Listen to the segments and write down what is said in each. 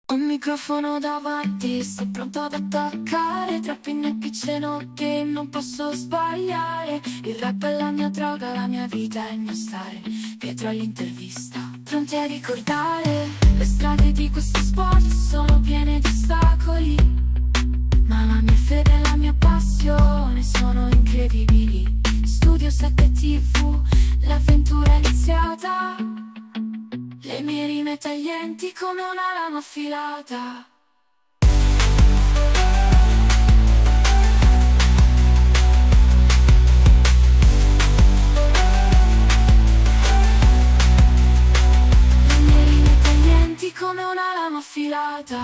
Un microfono davanti, sto pronto ad attaccare. Tra pinne e picceno che non posso sbagliare. Il rap è la mia droga, la mia vita è il mio stare. Dietro all'intervista, pronti a ricordare. Le strade di questo sport sono piene di ostacoli, ma la mia fede e la mia passione sono incredibili. Studio 7 TV, l'avventura è iniziata. Le mie rime taglienti come una lama affilata. Le mie rime taglienti come una lama affilata.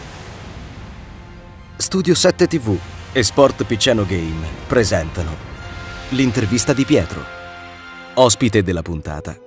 Studio 7 TV e Sport Piceno Game presentano l'intervista di Pietro, ospite della puntata.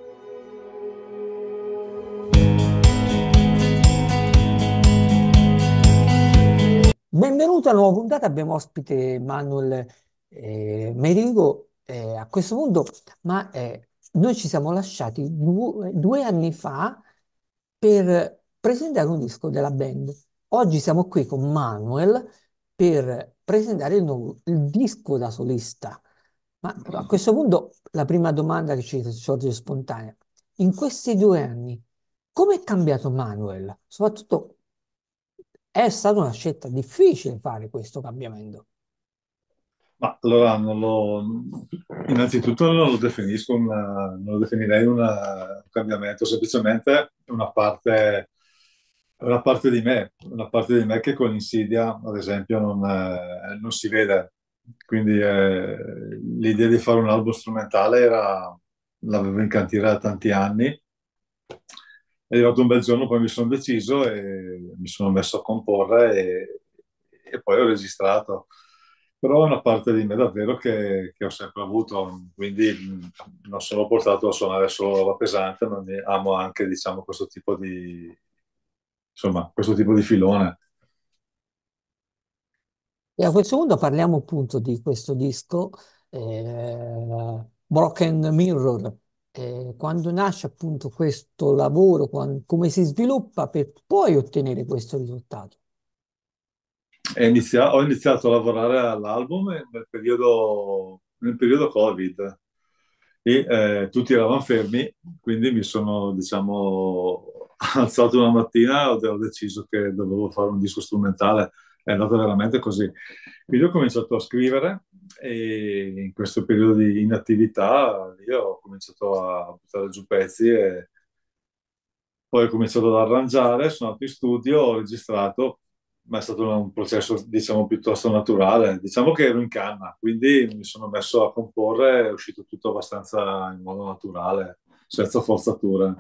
Benvenuto alla nuova puntata, abbiamo ospite Manuel Merigo. A questo punto, noi ci siamo lasciati due anni fa per presentare un disco della band. Oggi siamo qui con Manuel per presentare il disco da solista. Ma a questo punto la prima domanda che ci sorge spontanea: in questi due anni, come è cambiato Manuel? Soprattutto è stata una scelta difficile fare questo cambiamento. Ma allora innanzitutto non lo definisco non lo definirei un cambiamento, semplicemente una parte di me, una parte di me che con Insidia, ad esempio, non si vede. Quindi l'idea di fare un album strumentale l'avevo in cantiere da tanti anni. È arrivato un bel giorno, poi mi sono deciso e mi sono messo a comporre e poi ho registrato. Però è una parte di me davvero che ho sempre avuto, quindi non sono portato a suonare solo roba pesante, ma amo anche, diciamo, questo tipo di filone. E a questo punto parliamo appunto di questo disco, Broken Mirror. Quando nasce appunto questo lavoro, come si sviluppa per poi ottenere questo risultato? Ho iniziato a lavorare all'album nel periodo Covid e tutti eravamo fermi, quindi mi sono, diciamo, alzato una mattina e ho deciso che dovevo fare un disco strumentale. È andata veramente così. Quindi ho cominciato a scrivere e in questo periodo di inattività io ho cominciato a buttare giù pezzi e poi ho cominciato ad arrangiare, sono andato in studio, ho registrato, ma è stato un processo, diciamo, piuttosto naturale. Diciamo che ero in canna, quindi mi sono messo a comporre, è uscito tutto abbastanza in modo naturale, senza forzature.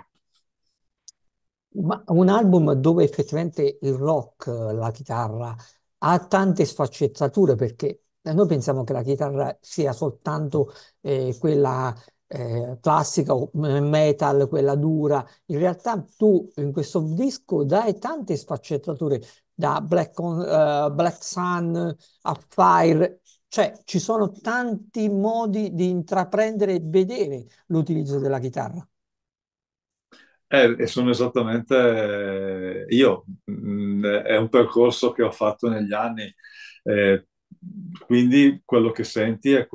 Ma un album dove effettivamente il rock, la chitarra, ha tante sfaccettature, perché noi pensiamo che la chitarra sia soltanto quella classica o metal, quella dura. In realtà tu in questo disco dai tante sfaccettature, da Black Sun a Fire, cioè ci sono tanti modi di intraprendere e vedere l'utilizzo della chitarra. E sono esattamente io. È un percorso che ho fatto negli anni, eh, quindi quello che senti è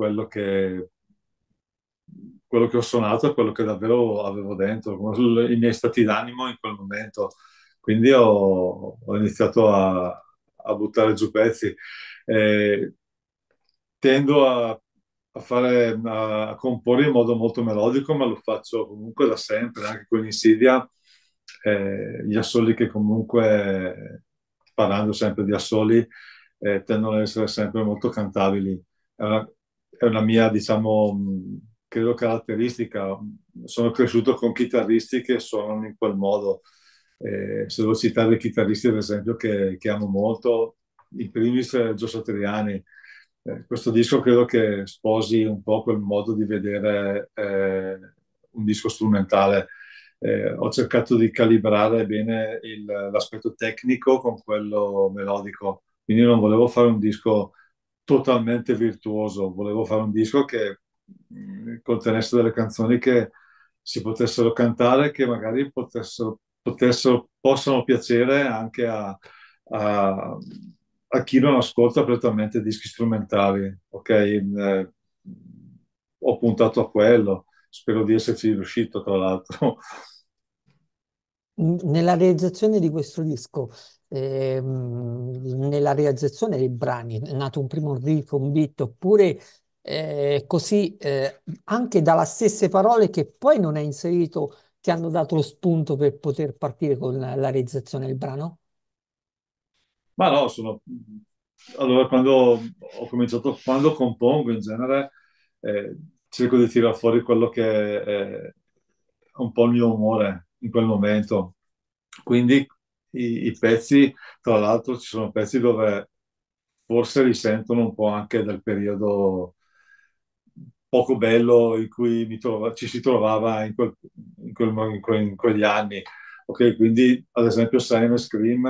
quello che ho suonato è quello che davvero avevo dentro, come i miei stati d'animo in quel momento. Quindi ho iniziato a buttare giù pezzi. Eh, Tendo a comporre in modo molto melodico, ma lo faccio comunque da sempre, anche con Insidia. Gli assoli che comunque, parlando sempre di assoli, tendono ad essere sempre molto cantabili. È una mia, diciamo, credo caratteristica. Sono cresciuto con chitarristi che suonano in quel modo. Se devo citare i chitarristi, ad esempio, che amo molto, in primis Gio Satriani. Questo disco credo che sposi un po' quel modo di vedere un disco strumentale. Ho cercato di calibrare bene l'aspetto tecnico con quello melodico, quindi non volevo fare un disco totalmente virtuoso, volevo fare un disco che contenesse delle canzoni che si potessero cantare, che magari potessero possano piacere anche a chi non ascolta prettamente dischi strumentali. Ok? Ho puntato a quello, spero di esserci riuscito, tra l'altro. Nella realizzazione di questo disco, nella realizzazione dei brani, è nato un primo riff, un beat, oppure così anche dalle stesse parole che poi non hai inserito ti hanno dato lo spunto per poter partire con la realizzazione del brano? Ma no, allora quando ho cominciato, quando compongo in genere, cerco di tirare fuori quello che è un po' il mio umore in quel momento. Quindi i pezzi, tra l'altro, ci sono pezzi dove forse risentono un po' anche del periodo poco bello in cui ci si trovava in quegli anni. Ok, quindi ad esempio Silent Scream,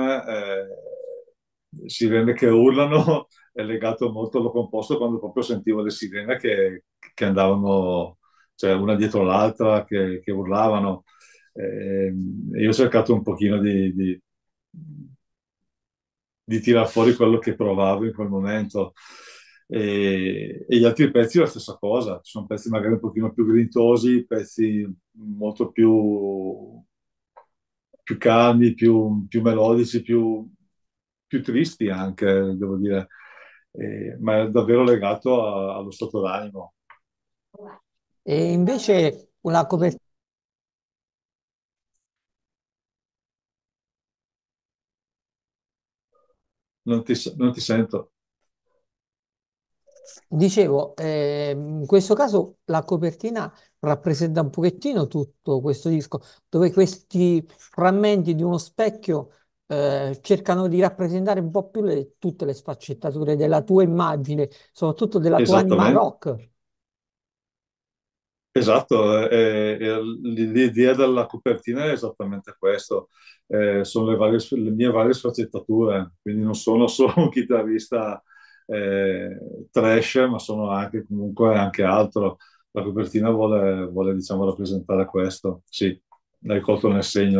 sirene che urlano, è legato molto allo composto quando proprio sentivo le sirene che andavano, cioè una dietro l'altra, che urlavano. Io ho cercato un pochino di tirar fuori quello che provavo in quel momento. E gli altri pezzi la stessa cosa, ci sono pezzi magari un pochino più grintosi, pezzi molto più calmi, più melodici, più tristi anche, devo dire. Ma è davvero legato allo stato d'animo. E invece una copertina. Non ti sento. Dicevo, in questo caso la copertina rappresenta un pochettino tutto questo disco, dove questi frammenti di uno specchio cercano di rappresentare un po' più tutte le sfaccettature della tua immagine, soprattutto della tua anima Esattamente. rock. Esatto, l'idea della copertina è esattamente questo. Sono le mie varie sfaccettature, quindi non sono solo un chitarrista trash, ma sono anche comunque anche altro. La copertina vuole, diciamo, rappresentare questo. Sì, l'hai colto nel segno.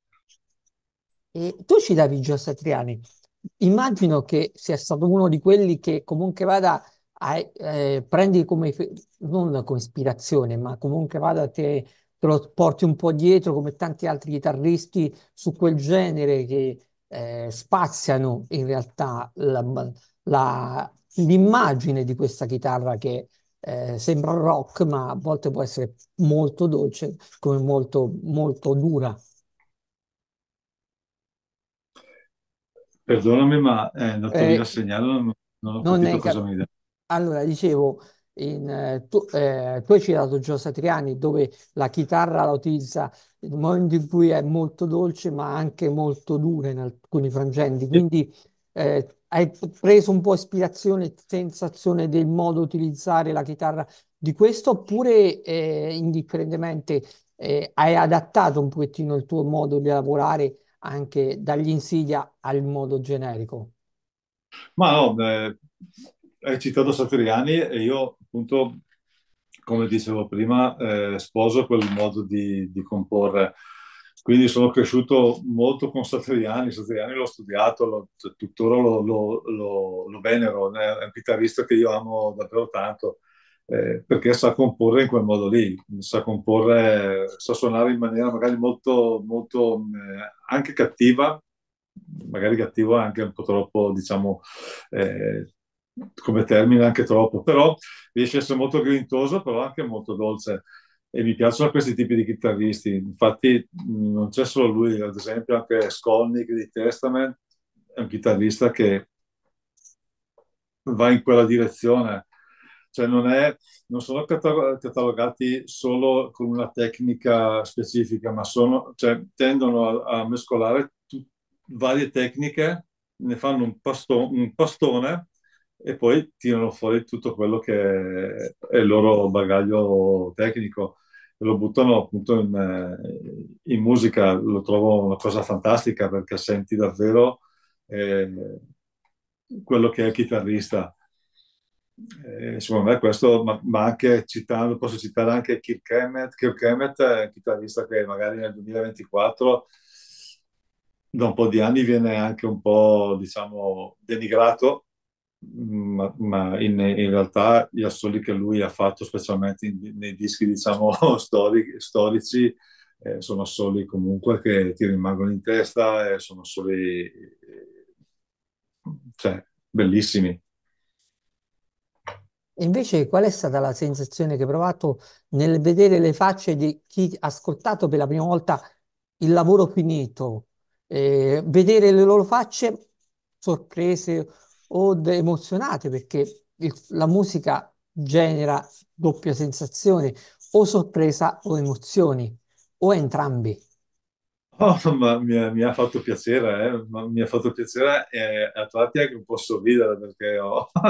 E tu citavi Gio Satriani, immagino che sia stato uno di quelli che comunque vada prendi come, non come ispirazione, ma comunque vada te lo porti un po' dietro come tanti altri chitarristi su quel genere che spaziano in realtà l'immagine di questa chitarra che sembra rock, ma a volte può essere molto dolce, come molto, molto dura. Perdonami, ma è andato via il Eh, segnale, non ho Non capito ne cosa cap- mi hai detto. Allora, dicevo, tu hai citato Gio Satriani, dove la chitarra la utilizza in un momento in cui è molto dolce, ma anche molto dura in alcuni frangenti. Quindi hai preso un po' ispirazione, sensazione del modo di utilizzare la chitarra di questo, oppure indifferentemente hai adattato un pochettino il tuo modo di lavorare anche dagli Insidia al modo generico? Ma no, hai citato Satriani e io appunto, come dicevo prima, sposo quel modo di comporre. Quindi sono cresciuto molto con Satriani. Satriani l'ho studiato, cioè, tuttora lo venero, è un chitarrista che io amo davvero tanto, perché sa comporre in quel modo lì, sa comporre, sa suonare in maniera magari molto, molto anche cattiva, magari cattivo è anche un po' troppo, diciamo, eh, come termine anche troppo, però riesce a essere molto grintoso, però anche molto dolce. E mi piacciono questi tipi di chitarristi. Infatti, non c'è solo lui, ad esempio, anche Skolnick di Testament è un chitarrista che va in quella direzione. Cioè non sono catalogati solo con una tecnica specifica, ma cioè, tendono a mescolare varie tecniche, ne fanno un pastone e poi tirano fuori tutto quello che è il loro bagaglio tecnico e lo buttano appunto in musica. Lo trovo una cosa fantastica perché senti davvero eh, quello che è il chitarrista. Secondo me questo, ma anche citando, posso citare anche Kirk Hammett. Kirk Hammett è un chitarrista che magari nel 2024 da un po' di anni viene anche un po', diciamo, denigrato, ma in realtà gli assoli che lui ha fatto, specialmente nei dischi, diciamo, storici, sono assoli comunque che ti rimangono in testa e sono assoli, cioè, bellissimi. E invece qual è stata la sensazione che hai provato nel vedere le facce di chi ha ascoltato per la prima volta il lavoro finito? Vedere le loro facce sorprese o emozionate, perché la musica genera doppia sensazione, o sorpresa o emozioni, o entrambi. Oh, ma mi ha fatto piacere, mi ha fatto piacere e a tratti anche un po' sorridere perché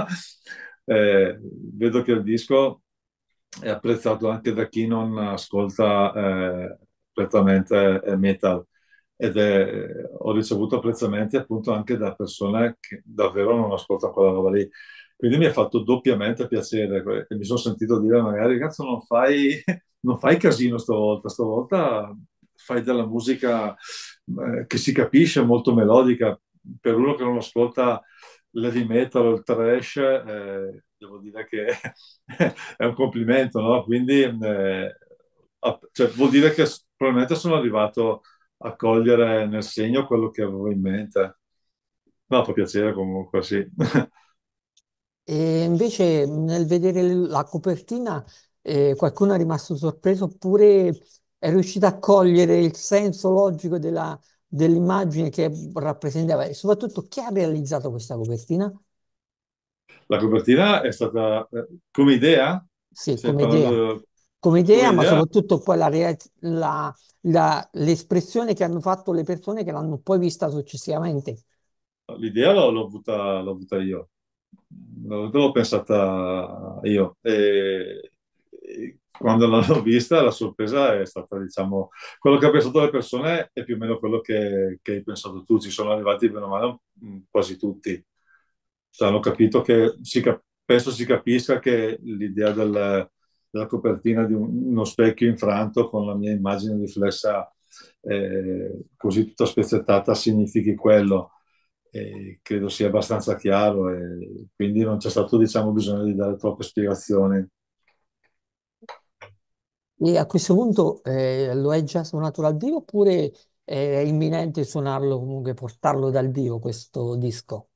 vedo che il disco è apprezzato anche da chi non ascolta prettamente metal ho ricevuto apprezzamenti appunto anche da persone che davvero non ascoltano quella roba lì. Quindi mi ha fatto doppiamente piacere e mi sono sentito dire magari, cazzo, non fai casino stavolta fai della musica che si capisce, molto melodica. Per uno che non ascolta l'heavy metal o il trash, devo dire che è un complimento, no? Quindi cioè, vuol dire che probabilmente sono arrivato a cogliere nel segno quello che avevo in mente. No, fa piacere comunque, sì. E invece nel vedere la copertina, qualcuno è rimasto sorpreso oppure è riuscito a cogliere il senso logico dell'immagine che rappresentava e soprattutto chi ha realizzato questa copertina? La copertina è stata come idea, Sì, stiamo parlando come come idea, ma idea, soprattutto poi l'espressione che hanno fatto le persone che l'hanno poi vista successivamente. l'idea l'ho avuta io, l'ho pensata io e quando l'hanno vista la sorpresa è stata, diciamo, quello che ha pensato le persone è più o meno quello che hai pensato tu, ci sono arrivati bene o male quasi tutti. Cioè, hanno capito che penso si capisca che l'idea della copertina di uno specchio infranto con la mia immagine riflessa così tutta spezzettata significhi quello. E credo sia abbastanza chiaro e quindi non c'è stato, diciamo, bisogno di dare troppe spiegazioni. E a questo punto lo hai già suonato dal vivo oppure è imminente suonarlo, comunque portarlo dal vivo questo disco?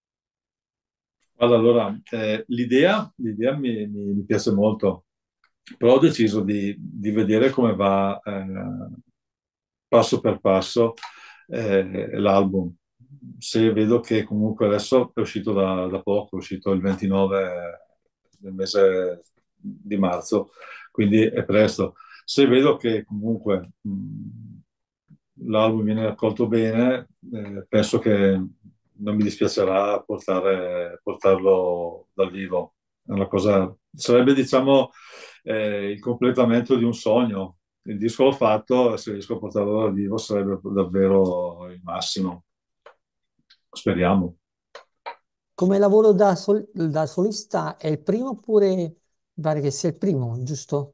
Allora, l'idea mi piace molto, però ho deciso di vedere come va passo per passo l'album. Se vedo che comunque adesso è uscito da poco, è uscito il 29 del mese di marzo, quindi è presto. Se vedo che comunque l'album viene accolto bene, penso che non mi dispiacerà portarlo dal vivo. È una cosa, sarebbe, diciamo, il completamento di un sogno. Il disco l'ho fatto, se riesco a portarlo dal vivo sarebbe davvero il massimo. Speriamo. Come lavoro da solista è il primo oppure mi pare che sia il primo, giusto?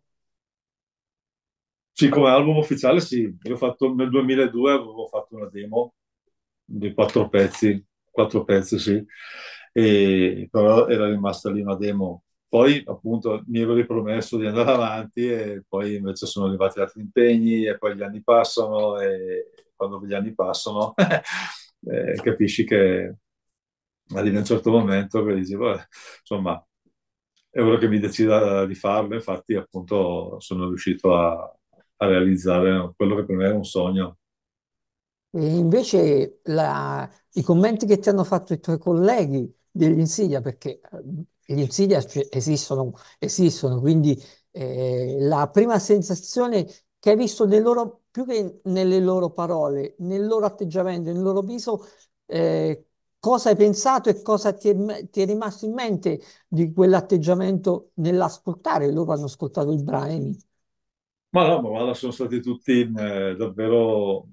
Sì, come album ufficiale sì. Io ho fatto nel 2002 avevo fatto una demo di quattro pezzi sì, e, però era rimasta lì una demo. Poi appunto mi ero ripromesso di andare avanti e poi invece sono arrivati altri impegni e poi gli anni passano e quando gli anni passano capisci che arrivi a un certo momento che dici, "Vabbè, insomma, è ora che mi decida di farlo." Infatti appunto sono riuscito a realizzare quello che per me era un sogno. E invece i commenti che ti hanno fatto i tuoi colleghi degli Insidia, perché gli Insidia esistono, quindi la prima sensazione che hai visto più che nelle loro parole, nel loro atteggiamento, nel loro viso, cosa hai pensato e cosa ti è rimasto in mente di quell'atteggiamento nell'ascoltare? Loro hanno ascoltato i brani. Ma no, ma guarda, sono stati tutti davvero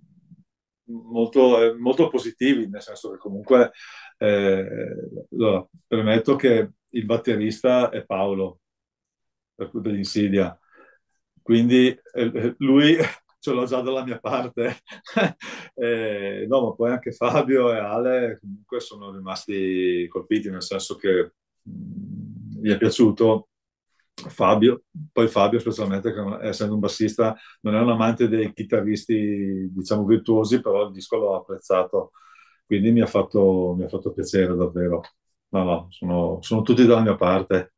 molto positivi, nel senso che comunque allora, premetto che il batterista è Paolo, per cui degli Insidia. Quindi lui ce l'ho già dalla mia parte. No, ma poi anche Fabio e Ale comunque sono rimasti colpiti, nel senso che gli è piaciuto Fabio, poi Fabio specialmente, che essendo un bassista, non è un amante dei chitarristi, diciamo, virtuosi, però il disco l'ho apprezzato, quindi mi ha fatto piacere davvero. No, no, sono tutti dalla mia parte.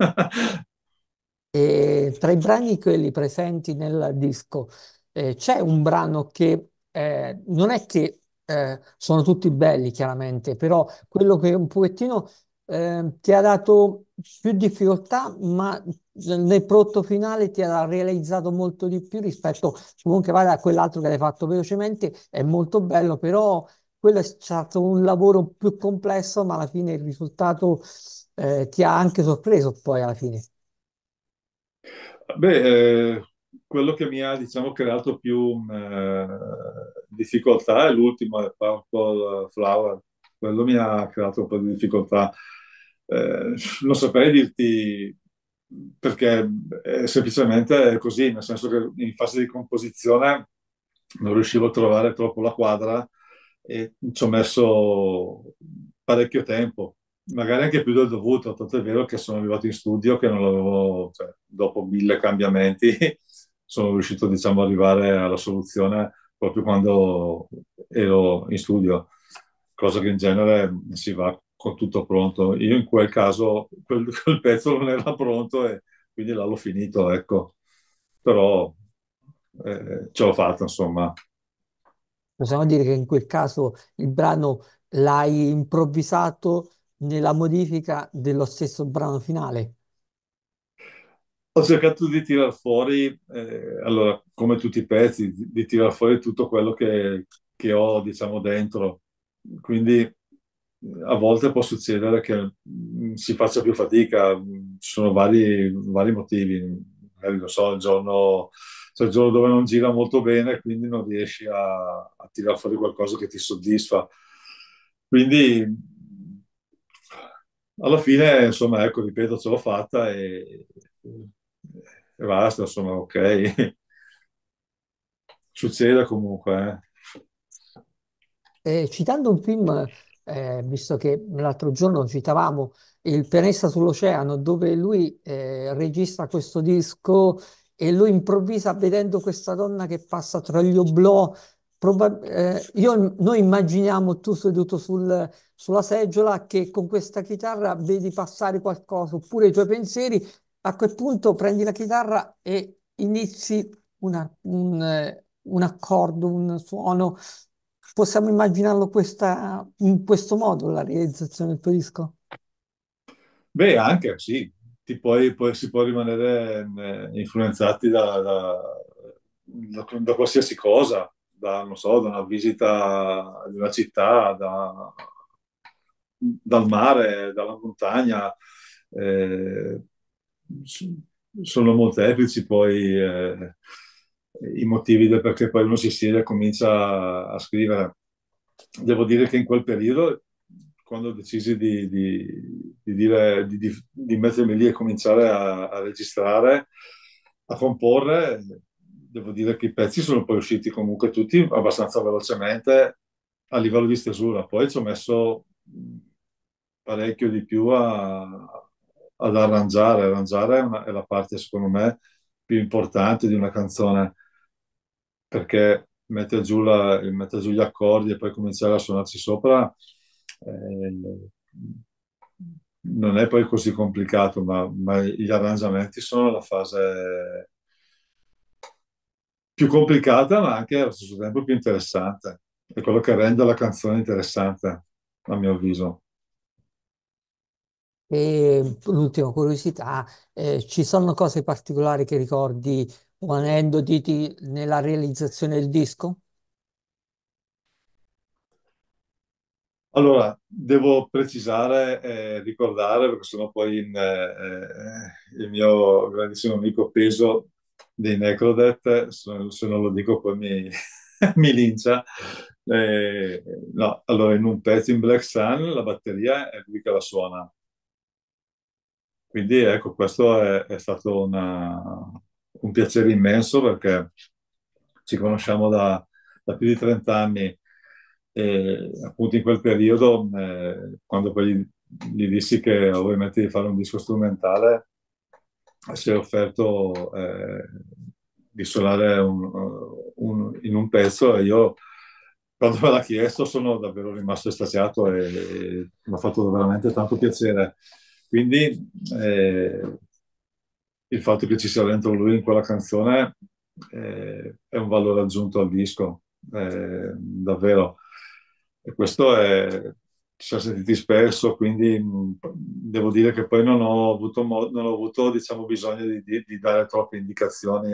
E tra i brani quelli presenti nel disco, c'è un brano che non è che sono tutti belli, chiaramente, però quello che un pochettino ti ha dato più difficoltà, ma nel prodotto finale ti ha realizzato molto di più rispetto comunque vale, a quell'altro che hai fatto velocemente, è molto bello, però quello è stato un lavoro più complesso, ma alla fine il risultato ti ha anche sorpreso poi alla fine. Beh, quello che mi ha, diciamo, creato più difficoltà è l'ultimo, è Purple Flower. Quello mi ha creato un po' di difficoltà. Non saprei dirti perché semplicemente è così, nel senso che in fase di composizione non riuscivo a trovare troppo la quadra e ci ho messo parecchio tempo, magari anche più del dovuto, tanto è vero che sono arrivato in studio che non l'avevo, cioè, dopo 1000 cambiamenti, sono riuscito, diciamo, ad arrivare alla soluzione proprio quando ero in studio, cosa che in genere si va con tutto pronto. Io in quel caso quel pezzo non era pronto e quindi l'ho finito, ecco. Però ce l'ho fatta, insomma. Possiamo dire che in quel caso il brano l'hai improvvisato nella modifica dello stesso brano finale. Ho cercato di tirar fuori, allora, come tutti i pezzi, di tirar fuori tutto quello che ho, diciamo, dentro. Quindi a volte può succedere che si faccia più fatica, ci sono vari motivi. Magari, lo so, c'è il giorno dove non gira molto bene, quindi non riesci a tirar fuori qualcosa che ti soddisfa. Quindi alla fine, insomma, ecco, ripeto, ce l'ho fatta e basta, insomma, ok. Succede comunque, eh. Citando un film, visto che l'altro giorno citavamo Il pianista sull'oceano, dove lui registra questo disco e lui improvvisa vedendo questa donna che passa tra gli oblò. Noi immaginiamo tu seduto sulla seggiola che con questa chitarra vedi passare qualcosa, oppure i tuoi pensieri. A quel punto prendi la chitarra e inizi un accordo, un suono. Possiamo immaginarlo in questo modo, la realizzazione del tuo disco? Beh, anche sì, si può rimanere influenzati da qualsiasi cosa, non so, da una visita di una città, dal mare, dalla montagna. Eh, s- Sono molteplici poi i motivi del perché poi uno si siede e comincia a scrivere. Devo dire che in quel periodo, quando decisi di dire, di mettermi lì e cominciare a registrare, a comporre, devo dire che i pezzi sono poi usciti comunque tutti abbastanza velocemente a livello di stesura. Poi ci ho messo parecchio di più ad arrangiare. Arrangiare è la parte, secondo me, più importante di una canzone, perché mettere giù gli accordi e poi cominciare a suonarci sopra eh, non è poi così complicato, ma gli arrangiamenti sono la fase più complicata, ma anche allo stesso tempo più interessante. È quello che rende la canzone interessante, a mio avviso. E l'ultima curiosità, ci sono cose particolari che ricordi o aneddoti nella realizzazione del disco? Allora, devo precisare e ricordare, perché sennò poi il mio grandissimo amico Peso dei Necrodet, se non lo dico poi mi lincia. No, allora, in un pezzo in Black Sun la batteria è lui che la suona. Quindi ecco, questo è stato un piacere immenso perché ci conosciamo da più di 30 anni e appunto in quel periodo, quando poi gli dissi che ovviamente di fare un disco strumentale, si è offerto di suonare in un pezzo e io, quando me l'ha chiesto, sono davvero rimasto estasiato e mi ha fatto veramente tanto piacere. Quindi il fatto che ci sia dentro lui in quella canzone è un valore aggiunto al disco, davvero. E questo è, ci siamo sentiti spesso, quindi devo dire che poi non ho avuto, diciamo, bisogno di dare troppe indicazioni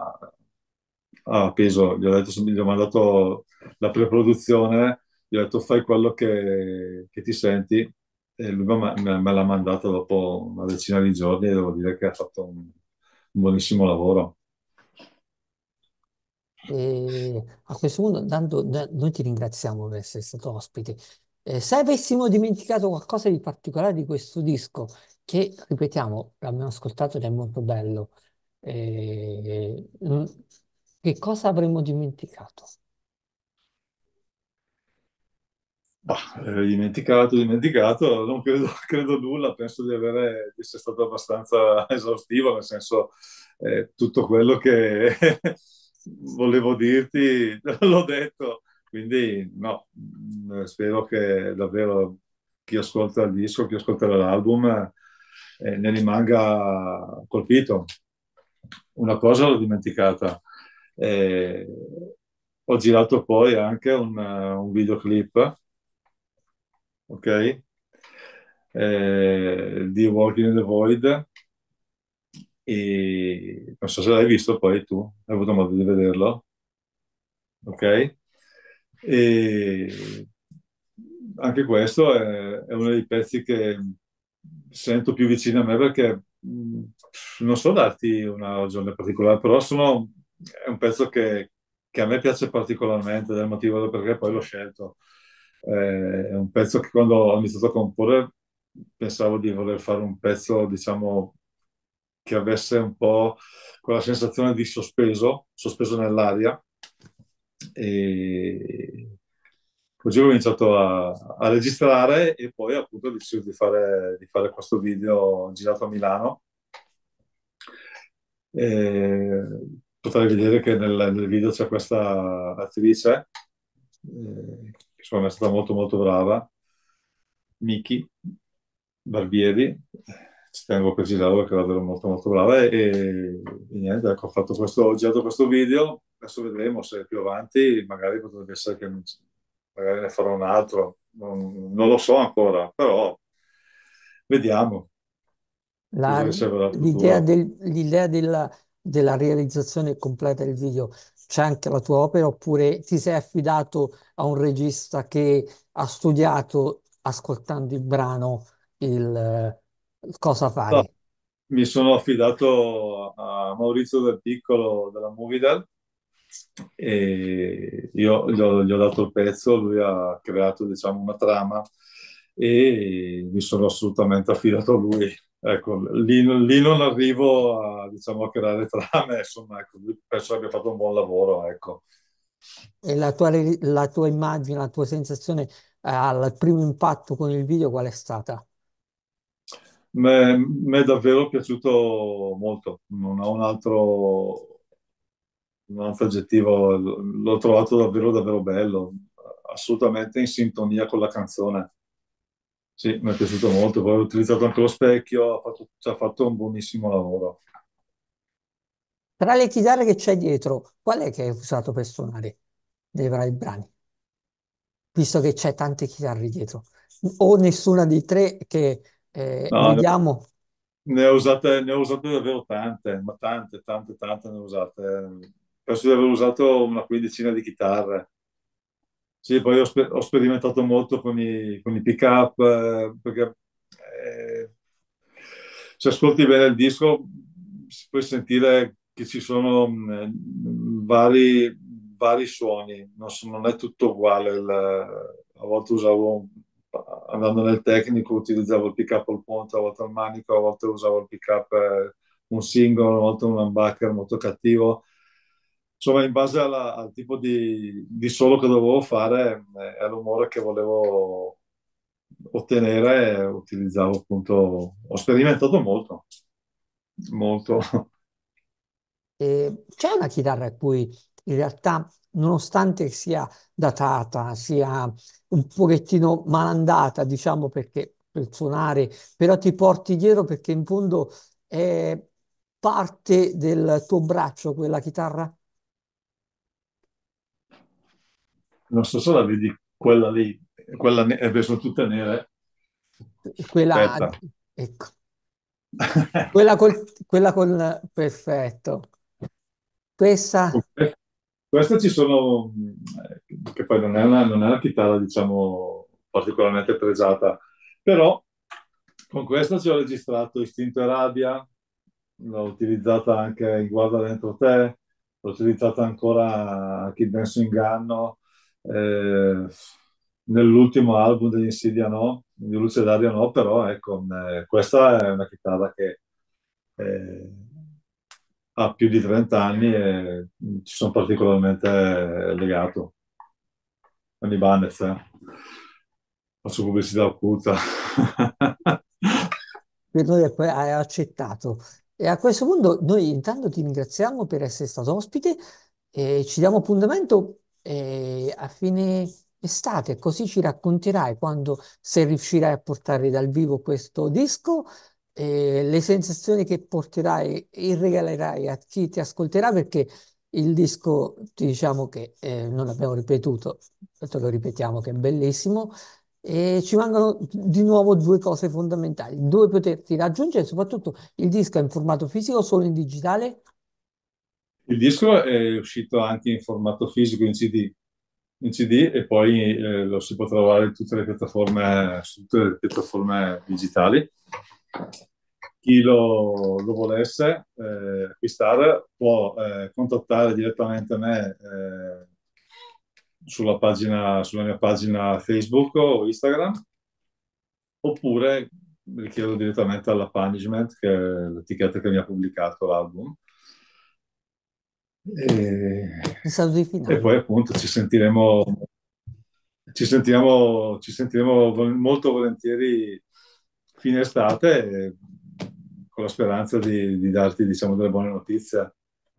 a peso. Gli ho mandato la pre-produzione, gli ho detto fai quello che ti senti e lui me l'ha mandato dopo una decina di giorni e devo dire che ha fatto un buonissimo lavoro. E a questo punto, noi ti ringraziamo per essere stato ospite. Se avessimo dimenticato qualcosa di particolare di questo disco, che ripetiamo, l'abbiamo ascoltato ed è molto bello, che cosa avremmo dimenticato? Bah, dimenticato, non credo, credo nulla, penso di essere stato abbastanza esaustivo, nel senso tutto quello che volevo dirti l'ho detto, quindi no, spero che davvero chi ascolta il disco, chi ascolterà l'album ne rimanga colpito. Una cosa l'ho dimenticata, eh, ho girato poi anche un videoclip, ok? Di Walking in the Void e non so se l'hai visto poi tu, hai avuto modo di vederlo, ok? E anche questo è uno dei pezzi che sento più vicino a me perché non so darti una ragione particolare, però è un pezzo che a me piace particolarmente, del motivo perché poi l'ho scelto. È un pezzo che quando ho iniziato a comporre pensavo di voler fare un pezzo, diciamo, che avesse un po' quella sensazione di sospeso nell'aria. E così ho cominciato a registrare e poi appunto ho deciso di fare questo video girato a Milano. E potrai vedere che nel video c'è questa attrice, che secondo me è stata molto molto brava, Miki Barbieri, ci tengo a precisarlo perché è davvero molto molto brava e niente, ecco, ho girato questo video, adesso vedremo se più avanti magari potrebbe essere che magari ne farò un altro, non lo so ancora, però vediamo cosa La- riserverà il L'idea futuro. della realizzazione completa del video, c'è anche la tua opera oppure ti sei affidato a un regista che ha studiato ascoltando il brano cosa No, fare? mi sono affidato a Maurizio Del Piccolo della Movidel e io gli ho dato il pezzo, lui ha creato diciamo una trama e mi sono assolutamente affidato a lui. Ecco, lì non arrivo a, diciamo, a creare trame, insomma, ecco, penso abbia fatto un buon lavoro, ecco. E la tua immagine, la tua sensazione al primo impatto con il video qual è stata? Mi è davvero piaciuto molto, non ho un altro aggettivo, l'ho trovato davvero davvero bello, assolutamente in sintonia con la canzone. Sì, mi è piaciuto molto, poi ho utilizzato anche lo specchio, ci ha fatto un buonissimo lavoro. Tra le chitarre che c'è dietro, qual è che hai usato per suonare dei vari brani? Visto che c'è tante chitarre dietro. O nessuna dei tre che No, vediamo. ne ho usate davvero tante, ma tante ne ho usate. Penso di aver usato una quindicina di chitarre. Sì, poi ho sperimentato molto con i pick-up, perché eh, se ascolti bene il disco si puoi sentire che ci sono vari suoni, non è tutto uguale. A volte andando nel tecnico, utilizzavo il pick-up al ponte, a volte al manico, a volte usavo il pick-up un singolo, a volte un humbucker molto cattivo. insomma, in base al tipo di solo che dovevo fare e all'umore che volevo ottenere, utilizzavo appunto, ho sperimentato molto, molto. E c'è una chitarra a cui in realtà, nonostante sia datata, sia un pochettino malandata, diciamo perché per suonare, però ti porti dietro perché in fondo è parte del tuo braccio quella chitarra? Non so se la vedi, quella lì, sono tutte nere. Quella, Aspetta. ecco, quella col, perfetto. Questa, Queste ci sono, che poi non è una chitarra, diciamo, particolarmente pregiata, però con questa ci ho registrato Istinto e Rabbia, l'ho utilizzata anche in Guarda Dentro Te, l'ho utilizzata ancora anche in Denso Inganno, eh, nell'ultimo album degli Insidia no, di Luce Daria no, però ecco, questa è una chitarra che eh, ha più di 30 anni e ci sono particolarmente legato. Con Ibanez, faccio pubblicità occulta. per noi e poi hai accettato. E a questo punto noi intanto ti ringraziamo per essere stato ospite e ci diamo appuntamento a fine estate, così ci racconterai quando se riuscirai a portare dal vivo questo disco, le sensazioni che porterai e regalerai a chi ti ascolterà, perché il disco, diciamo che non abbiamo ripetuto, te lo ripetiamo che è bellissimo. E ci mancano di nuovo due cose fondamentali, dove poterti raggiungere, soprattutto il disco è in formato fisico, solo in digitale. Il disco è uscito anche in formato fisico in CD e poi lo si può trovare in tutte le piattaforme, su tutte le piattaforme digitali. Chi lo volesse acquistare può contattare direttamente me sulla mia pagina Facebook o Instagram, oppure richiedo direttamente alla Punishment, che è l'etichetta che mi ha pubblicato l'album. E, I saluti e finali. poi appunto ci sentiremo molto volentieri fine estate, con la speranza di darti, diciamo, delle buone notizie.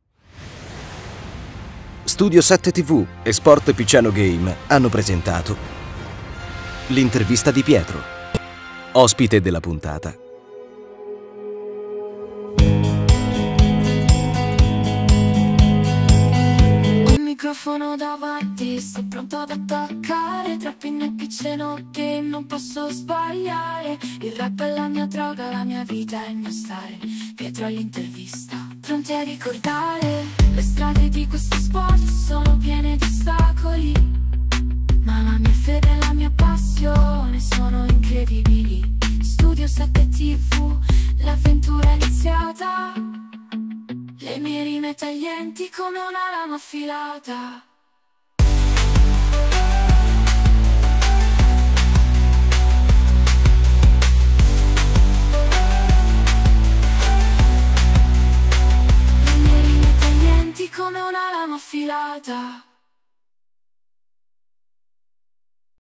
Studio 7 TV e Sport Picciano Game hanno presentato l'intervista di Pietro, ospite della puntata. Un microfono davanti, sto pronto ad attaccare. Tra pinne e picciano che non posso sbagliare. Il rap è la mia droga, la mia vita è il mio stare. Pietro all'intervista, pronti a ricordare. Le strade di questo sport sono piene di ostacoli, ma la mia fede e la mia passione sono incredibili. Studio 7 TV, l'avventura è iniziata. Le mie rime taglienti come una lama affilata. Le mie rime taglienti come una lama affilata.